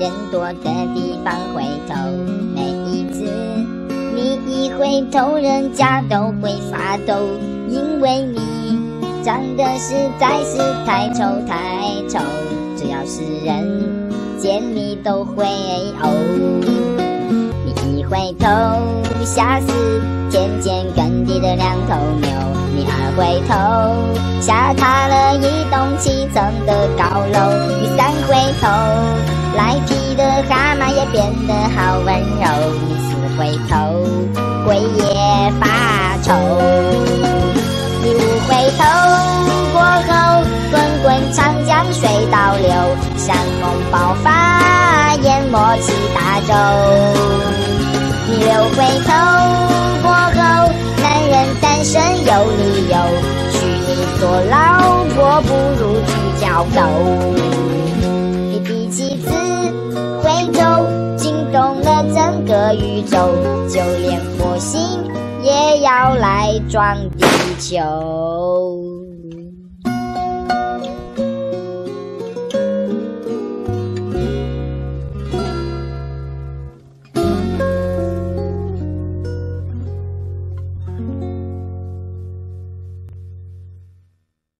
人多的地方回头，每一次你一回头，人家都会发抖，因为你长得实在是太丑太丑，只要是人见你都会呕。你一回头，吓死田间耕地的两头牛；你二回头，吓塌了一栋7层的高楼；你三回头，赖皮的蛤蟆也变得好温柔；你4回头，鬼也发愁；你5回头过后，滚滚长江水倒流，山洪爆发，淹没7大洲；你6回头过后，男人单身有理由，娶你做老婆不如去交狗。你第7次回头，惊动了整个宇宙，就连火星也要来撞地球。